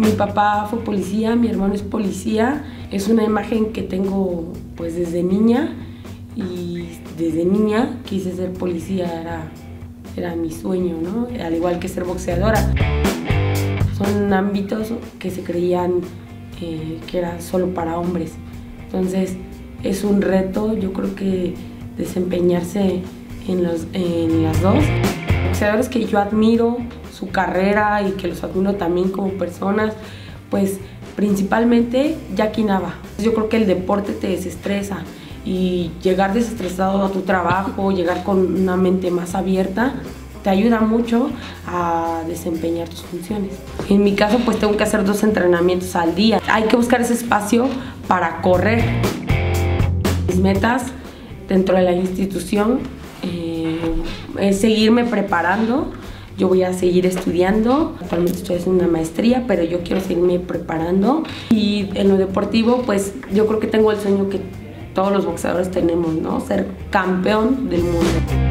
Mi papá fue policía, mi hermano es policía. Es una imagen que tengo pues desde niña, y desde niña quise ser policía, era mi sueño, ¿no? Al igual que ser boxeadora. Son ámbitos que se creían que era solo para hombres. Entonces es un reto, yo creo que desempeñarse en las dos. Boxeadores que yo admiro su carrera y que los admiro también como personas, pues principalmente Jackie Nava. Yo creo que el deporte te desestresa, y llegar desestresado a tu trabajo, llegar con una mente más abierta, te ayuda mucho a desempeñar tus funciones. En mi caso, pues tengo que hacer 2 entrenamientos al día. Hay que buscar ese espacio para correr. Mis metas dentro de la institución es seguirme preparando. Yo voy a seguir estudiando. Actualmente estoy haciendo una maestría, pero yo quiero seguirme preparando. Y en lo deportivo, pues yo creo que tengo el sueño que todos los boxeadores tenemos, ¿no? Ser campeón del mundo.